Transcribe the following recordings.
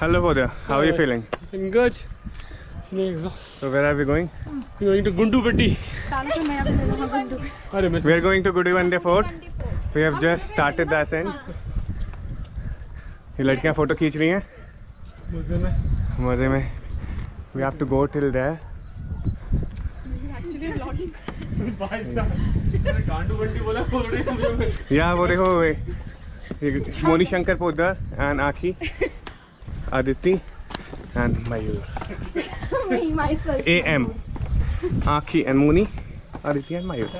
Hello Bodya, how are you feeling? I'm good. So where are we going? We're going to Gundupatti. We are going to Gudivande Fort. We have just started the ascent. ये लड़कियाँ photo खींच रही हैं मजे में. We have to go till there. Yeah, वो देखो Moni Shankar Poddar and आखी, Aditi and Mayur. Me myself. AM, आखी and Muni, Aditi and Mayur.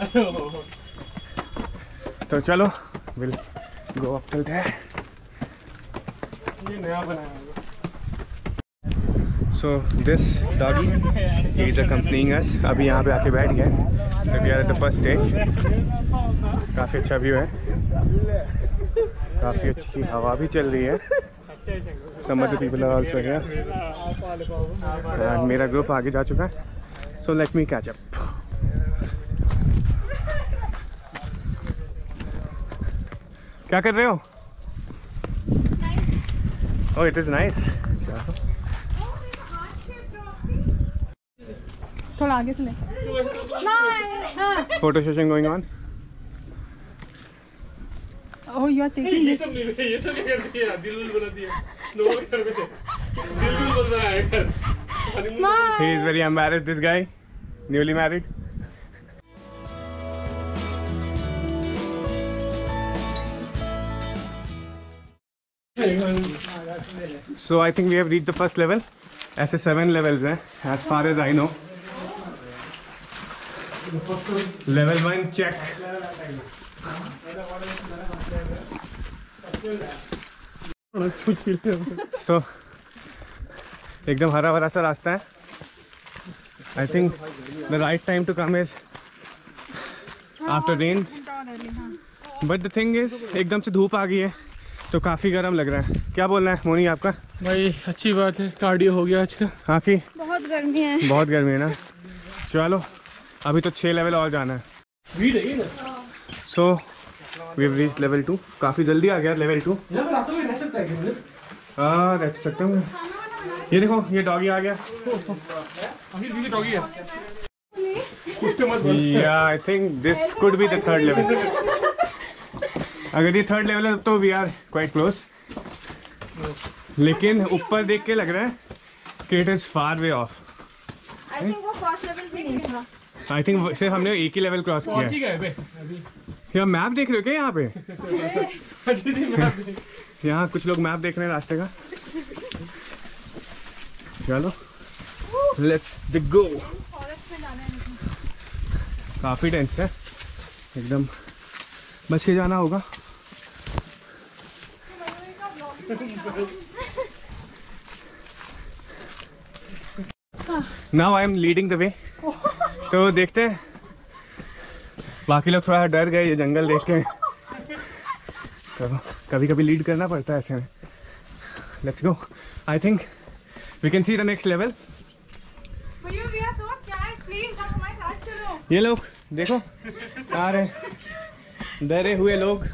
तो चलो, we'll go up till there. So this doggy, he is accompanying us. अभी यहाँ पे आके बैठ गए. We are at the first stage. काफ़ी अच्छा व्यू है. काफ़ी अच्छी हवा भी चल रही है. Some other people are also here. And मेरा ग्रुप आगे जा चुका है. So let me catch up. क्या कर रहे हो? Oh, it is nice. थोड़ा आगे से ले. Photo session going on. Oh, you are taking this. ये तो नहीं कर दिया, दिल बना दिया. लोग कर में दिल बनाया कर. He is very embarrassed. This guy, newly married. So I think we have reached the first level. ऐसे 7 levels हैं, as far as I know. Level 1 check. So एकदम हरा भरा सा रास्ता है. I think the right time to come is after rains. But the thing is एकदम से धूप आ गई है तो काफ़ी गर्म लग रहा है. क्या बोलना है मोनी आपका? भाई अच्छी बात है, कार्डियो हो गया आज का. हाँ की बहुत गर्मी है. बहुत गर्मी है ना. चलो अभी तो 6 लेवल और जाना है. So we have reached level 2. काफ़ी जल्दी आ गया लेवल 2. हाँ रह सकते होंगे. ये देखो ये डॉगी आ गया. Yeah, I think this could be the 3rd level. अगर ये 3rd लेवल है तो वी आर क्वाइट क्लोज. लेकिन ऊपर देख के लग रहा है कि it is far way off. I think वो फर्स्ट लेवल भी नहीं था. आई थिंक सिर्फ हमने एक ही लेवल क्रॉस किया है. यहाँ मैप देख रहे हो क्या यहाँ पे? यहाँ कुछ लोग मैप देख रहे हैं रास्ते का. चलो लेट्स गो. काफ़ी टेंस है, एकदम बच के जाना होगा. Now I am leading the way. तो देखते हैं. बाकी लोग थोड़ा डर गए ये जंगल देख के. तो कभी कभी लीड करना पड़ता है ऐसे में. Let's go. I think we can see the next level. ये लोग देखो आ रहे डरे हुए लोग.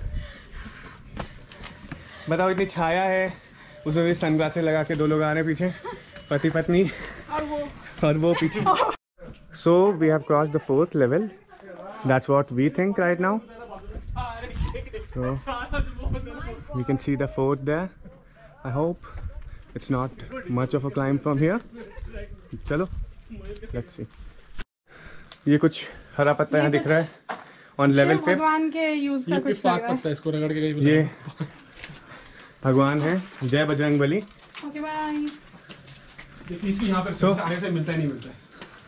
बताओ इतनी छाया है, उसमें भी सनग्लासेस लगा के 2 लोग आ रहे हैं पीछे, पति पत्नी और वो पीछे. So we have crossed the 4th level. That's what we think right now. So we can see the fort there. I hope it's not much of a climb from here. चलो let's see. ये कुछ हरा पत्ता यहाँ दिख रहा है on level 5. भगवान के यूज का कुछ लग रहा है. इसको रगड़ के ये भगवान है. जय बजरंग बली. Okay bye. यहाँ पे आने से मिलता ही नहीं मिलता.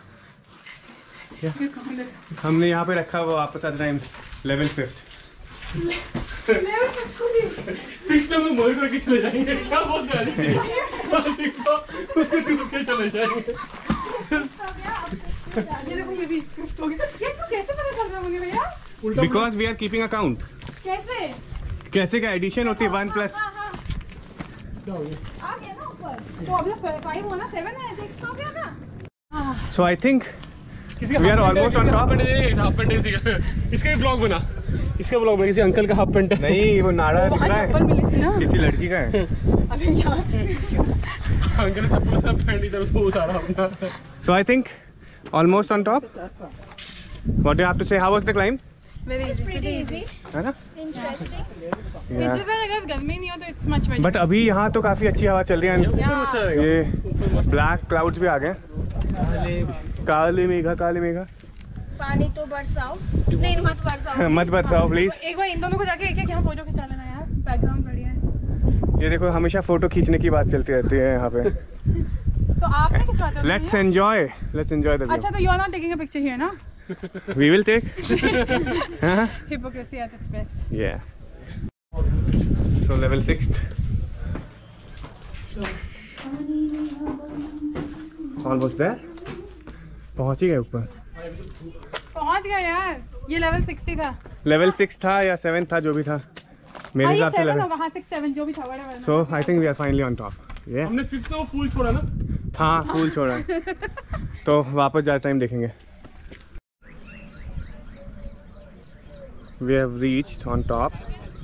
हमने यहाँ पे रखा वो वापस आ रहा है लेवल 5th. लेवल 6 में मोहित करके चले जाएंगे. क्या बोल रहे हैं? 6 उसको टूट के चले जाएंगे. ये देखो ये भी 5th हो गया. ये तो कैसे पता चल रहा है भैया? Because we are keeping account. कैसे? कैसे क्या एडिशन होती है 1 प्लस. क्या हो गया? आ गया ना ऊपर. तो अभी 5 होना 7 है, 6 हो गया ना. So I think we are almost on top. इसका भी ब्लॉग बना. इसके ब्लॉग में किसी अंकल का हाफ पैंट है। नहीं वो नाड़ा दिख वहाँ रहा चप्पल मिली थी ना। है, किसी लड़की का है। अबे यार अंकल चप्पल का पैंट इधर से उतारा अपना। So I think almost on top. What do you have to say? How was the climb? very pretty easy है ना? interesting Yeah. अगर गर्मी नहीं हो तो it's much better बट अभी यहाँ तो काफी अच्छी हवा चल रही है। ऊपर अच्छा रहेगा। ये ऊपर मस्त। ब्लैक क्लाउड्स भी आ गए। काले मेघा काले मेघा। पानी तो बरसाओ नहीं, मत बरसाओ। मत बरसाओ प्लीज। एक बार इन दोनों को जाके एक यहाँ फोटो खिंचा लेना यार, बैकग्राउंड बढ़िया है। ये देखो हमेशा फोटो खींचने की बात चलती रहती है यहाँ पे। तो आपने खिंचवाते हो लेट्स एंजॉय द अच्छा तो you are not taking a picture here ना? We will take. Hypocrisy at its best. Yeah. So level 6th. Almost there. पहुंच ही गए ऊपर। पहुंच गया यार, ये लेवल 60 था। लेवल 6 था या 7 था, जो भी था मेरे हिसाब से लेवल। हाँ 6 7 जो भी था whatever। So I think we are finally on top. Yeah. हमने 5th में वो फूल छोड़ा ना। हाँ फूल छोड़ा है। तो वापस जाते टाइम देखेंगे। We have reached on top.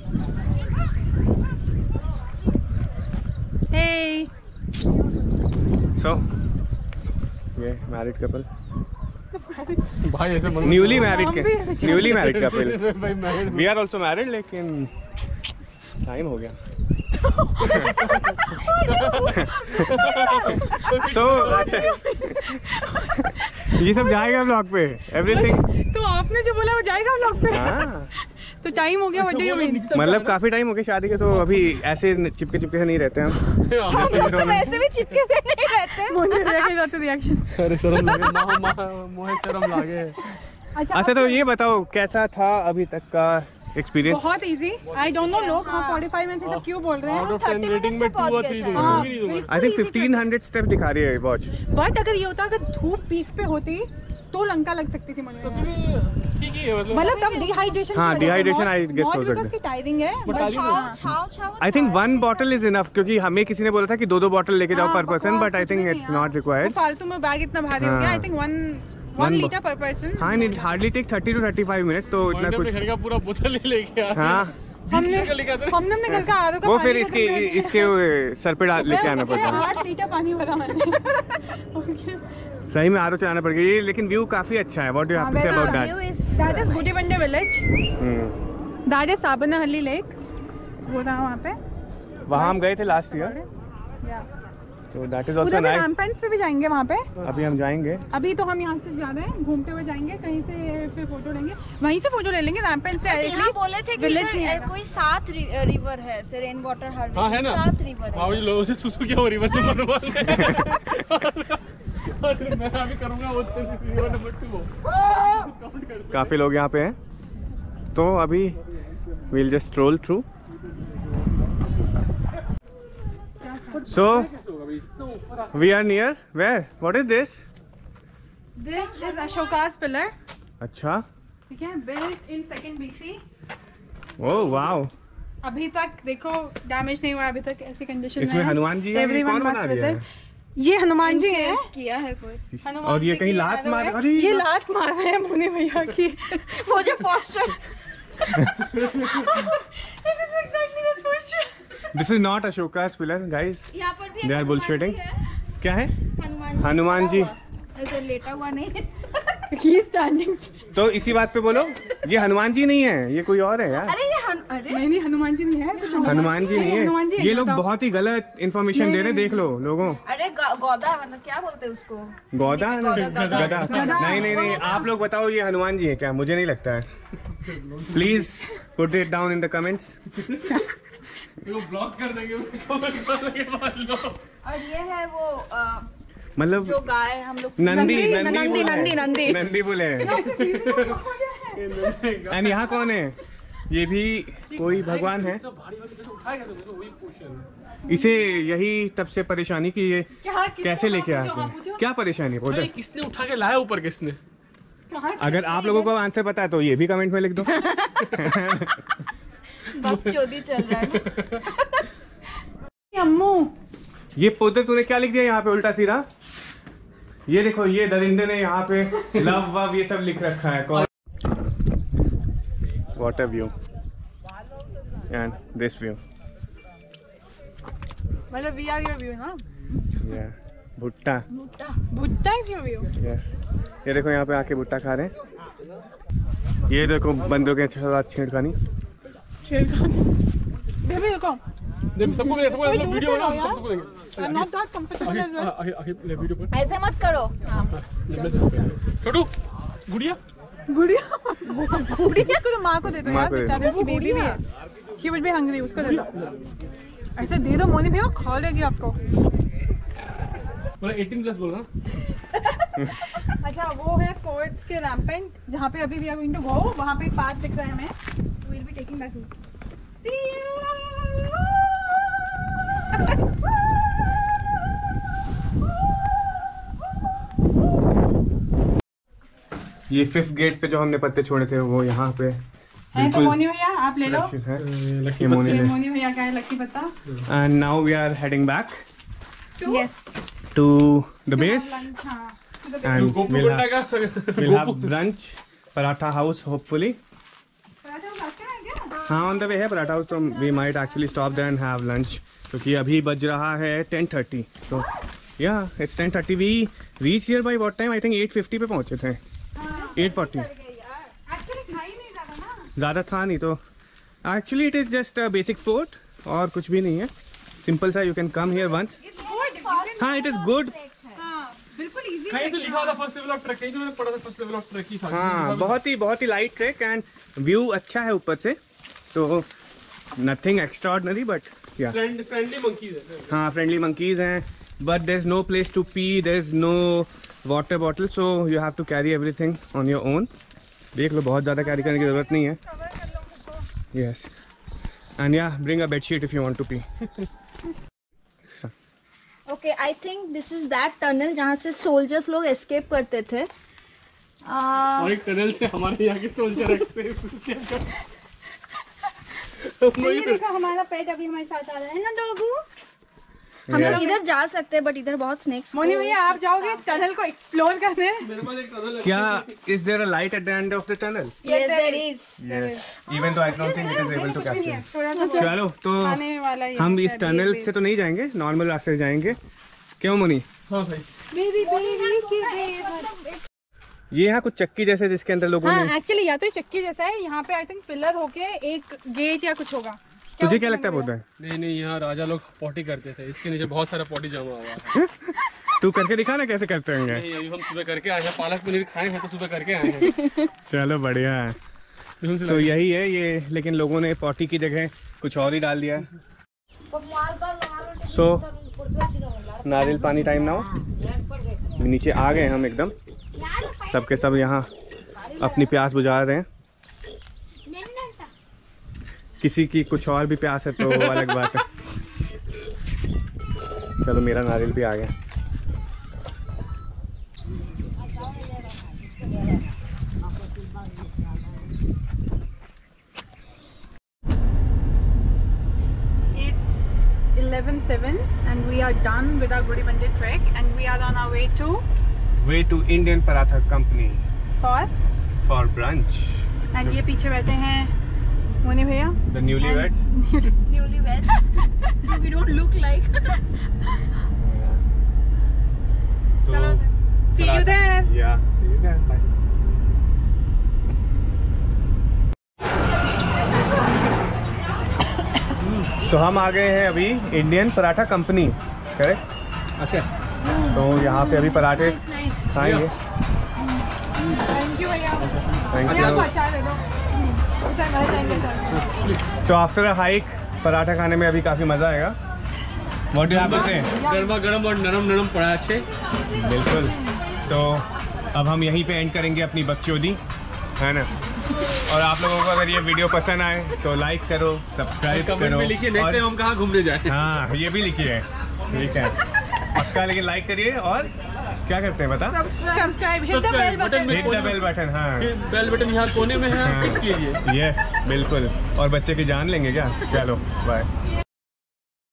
Hey. So ये married couple. भाई ऐसे मत। Newly married हम के भी newly married couple. भाई married। We are also married लेकिन टाइम हो गया। So ये सब जाएगा ब्लॉग पे एवरीथिंग। तो आपने जो बोला वो जाएगा व्लॉग पे। हाँ तो टाइम हो गया, व्हाट डू यू मीन? मतलब काफी टाइम हो गया शादी के, तो अभी ऐसे चिपके चिपके से नहीं रहते हम। जैसे कि तो वैसे भी चिपके हुए नहीं रहते। मुझे देखे जाते रिएक्शन। अरे शर्म लगे, मोहे शर्म लागे। अच्छा तो ये बताओ कैसा था अभी तक का एक्सपीरियंस? बहुत इजी। आई डोंट नो लोग 45 मिनट से सब क्यों बोल रहे आउट हैं, ऑफ 10 रेटिंग में 2 और 3 दूंगा। हाँ, भी नहीं दूंगा। आई थिंक 1500 स्टेप दिखा रही है वॉच। बट अगर ये होता अगर धूप पीक पे होती तो लंका लग सकती थी मुझे। ठीक ही है मतलब। मतलब तब डिहाइड्रेशन। हाँ, dehydration I guess हो सकता है। की टायरिंग है But but छाव- छाव I think 1 bottle is enough, क्योंकि हमें किसी ने बोला था कि 2 बॉटल लेके जाओ per person, but I think it's not required. फालतू में बैग इतना भारी हो गया। हाँ। I think 1 One litre per person. हाँ it hardly take 30 to 35 minute, तो इतना अपने कुछ। घर का पूरा बोतल ही लेके आ। हाँ हमने का लेके आते हैं। हमने अपने घर का आधो का वो पानी फिर खत्म कर दिया। इसके सर पे लेके आना पड़ता है। 8 लीटर पानी भरा मैंने। सही में आरो चलाना पड़ेगा ये, लेकिन व्यू काफी अच्छा है। What do you have to say about that? That is Gudibande village. That is Sabanahalli lake. वो था वहाँ पे। वहाँ हम गए थे लास्ट ईयर, Yeah. तो दैट इज आल्सो उधर भी नाइस। रैम्पेंस पे भी जाएंगे वहाँ पे। अभी हम जाएंगे। अभी तो हम यहाँ से जा रहे हैं, घूमते हुए जाएंगे कहीं से, फिर फोटो लेंगे, वहीं से फोटो ले लेंगे रैम्पेंस से। यहाँ बोले थे कि विलेज नहीं इधर आएगा। कोई 7 रिवर है, रेन वाटर हाँ है हार्वेस्टिंग ना। 7 रिवर हाँ है। वही लोगों से सुसु क्या हो रिवर नंबर 1 और मैं अभी करूँगा वो रिवर नंबर 2 काउंट कर। काफी लोग यहाँ पे हैं, तो अभी we'll just stroll through. So we are near where? What is this? This is Ashoka's pillar. अच्छा, ठीक है, built in 2nd BC. Oh wow. अभी तक देखो डैमेज नहीं हुआ, अभी तक ऐसी कंडीशन में इसमें हनुमान जी हैं, ये कौन बना दिया है? ये हनुमान जी हैं। किया है कोई। हनुमान और ये जी कहीं की लात याद मार, में। अरे ये लात मार रहे हैं मुनि भैया की। वो जो poster. This is not Ashoka's pillar, guys. यहाँ पर भी They are एक bullshitting. क्या है? हनुमान जी जी। खड़ा हुआ। ऐसे लेटा हुआ नहीं। He is standing. तो इसी बात पे बोलो, ये हनुमान जी नहीं है, ये कोई और है यार। अरे ये अरे नहीं हनुमान जी नहीं है, कुछ और। हनुमान जी नहीं हनुमान जी है, है, ये लोग बताओ। बहुत ही गलत इन्फॉर्मेशन दे रहे हैं, देख लो लोगों। अरे गौदा मतलब क्या बोलते हैं उसको? गौदा गदा। गदा नहीं आप लोग बताओ ये हनुमान जी है क्या? मुझे नहीं लगता है। Please put it down in the comments. वो ब्लॉक कर देंगे, कमेंट करने के बाद लोग। और ये है वो मतलब जो गाय हम लोग नंदी बोले एंड यहाँ कौन है? ये भी कोई भगवान है। भारी वाली कैसे उठाएगा तो वही क्वेश्चन। इसे यही तब से परेशानी कि ये कैसे लेके हाँ, आते हैं, क्या परेशानी बोल अरे किसने उठा के लाया ऊपर किसने? अगर आप लोगों को आंसर पता है तो ये भी कमेंट में लिख दो। बकचोदी चल रहा है। अम्मू ये पोते तूने क्या लिख दिया यहाँ पे उल्टा सीधा? ये देखो, ये दरिंदे ने यहाँ पे लव वव ये सब लिख रखा है। कौन? water view and this view. मतलब we are your view ना? Yeah. भुट्टा. भुट्टा is your view. Yes. ये देखो यहाँ पे आके भुट्टा खा रहे हैं. ये देखो बंदों के साथ छेड़खानी. बेबी रुको. सबको वीडियो बना सबको देंगे. I'm not that comfortable as well. Video पर ऐसे मत करो. छोटू गुड़िया इसको तो माँ को दे दो यार, बेचारे की बेबी भी है. She will be hungry, उसको दे दो. ऐसे दे दो मोनी भैया, खा लेगी आपको. मतलब 18+ बोल रहा. अच्छा वो है फोर्ट्स के रैम्पेंट जहाँ पे अभी we are going to go. वहाँ पे एक पाथ दिख रहा है हमें. We will be taking that route. ये 5th गेट पे जो हमने पत्ते छोड़े थे वो यहाँ पे तो मोनी भैया आप ले लो. ये मोनी ले. मोनी भैया का है लकी पत्ता. And now we are heading back Yes. to the base हाँ. and we'll have brunch. Paratha house hopefully. हाँ on the way है Paratha house, तो we might actually stop there and have lunch क्योंकि अभी बज रहा है 10:30. तो yeah it's 10:30. We reached here by what time? I think 8:50 पे पहुँचे थे. 8:40. ज़्यादा था नहीं तो actually it is just a basic fort और कुछ भी नहीं है. सिंपल सा. You can come here once. हाँ इट इज़ गुड. बिल्कुल इजी. कहीं तो लिखा था फर्स्ट लेवल ऑफ ट्रैक. कहीं तो मैंने पढ़ा था फर्स्ट लेवल ऑफ ट्रैक ही था. हाँ बहुत ही लाइट ट्रैक एंड व्यू अच्छा है ऊपर से. तो nothing extraordinary but yeah friendly monkeys है. हाँ फ्रेंडली मंकीज हैं but there is no place to pee. There is no water bottle so you have to carry everything on your own. देख लो बहुत ज़्यादा कैरी करने की ज़रूरत नहीं है. Yes and yeah bring a bedsheet if you want to pee. Okay I think this is that tunnel जहाँ से सोल्जर्स लोग एस्केप करते थे. और एक टनल से हमारे यहाँ के सोल्जर रखते हैं. ये देखो हमारा पेट अभी हमारे साथ आ रहा है ना डॉगू. हम लोग इधर जा सकते हैं बट इधर बहुत स्नेक्स. मोनी भैया आप जाओगे टनल को एक्सप्लोर करने. क्या is there a light at the end of the tunnel? Yes, there is. Yes. Even though I don't think it is able to capture. चलो तो आने वाला ही हम है, इस टनल से तो नहीं जाएंगे. नॉर्मल रास्ते से जाएंगे. क्यों मोनी? हाँ भाई. मेरी बेबी की ये यहाँ कुछ चक्की जैसे जिसके अंदर लोगों हाँ ने. एक्चुअली या तो ये चक्की जैसा है. यहाँ पे आई थिंक पिलर होके एक गेट या कुछ होगा. तुझे क्या लगता है होता है? नहीं यहाँ राजा लोग पॉटी करते थे. इसके नीचे बहुत सारा पॉटी जमा हुआ है. तू करके दिखा ना कैसे करते होंगे. नहीं अभी हम सुबह करके आए हैं. पालक पनीर खाए हैं तो सुबह करके आए हैं. चलो बढ़िया है. तो यही है ये. लेकिन लोगों ने पॉटी की जगह कुछ और ही डाल दिया. सो नारियल पानी टाइम नाउ. नीचे आ गए हम एकदम. सबके सब यहाँ अपनी प्यास बुझा रहे हैं. किसी की कुछ और भी प्यास है तो वो अलग बात है. चलो मेरा नारियल भी आ गया. It's 11:07 and we are done with our Gudibandi trek and we are on our way to Indian Paratha Company for brunch. and ये पीछे बैठे हैं मोनी भैया. The newlyweds. Newlyweds. We don't look like. चलो see you there. Yeah, see you there. Bye. तो हम आ गए हैं अभी इंडियन पराठा कंपनी. करेक्ट. अच्छा. तो यहाँ पे अभी पराठे खाएंगे. Thank you भैया. थैंक भैया को यू. अचार दे दो. अचार भर जाएंगे अचार. तो आफ्टर अ हाइक पराठा खाने में अभी काफ़ी मज़ा आएगा. What do you have to say? गर्मा गर्म और नरम पराठे. बिल्कुल. तो अब हम यहीं पे एंड करेंगे अपनी बकचोदी, है ना. और आप लोगों को अगर ये वीडियो पसंद आए तो लाइक करो, सब्सक्राइब कमेंट करो. में लिखिए नेक्स्ट टाइम हम कहाँ घूमने जाएं. हाँ ये भी लिखिए. ठीक है पक्का. लेकिन लाइक करिए और क्या करते हैं बता. Subscribe hit the bell button. Hit the bell button. हाँ बेल बटन यहाँ कोने में है. हिट कीजिए. यस बिल्कुल. और बच्चे की जान लेंगे क्या. चलो बाय.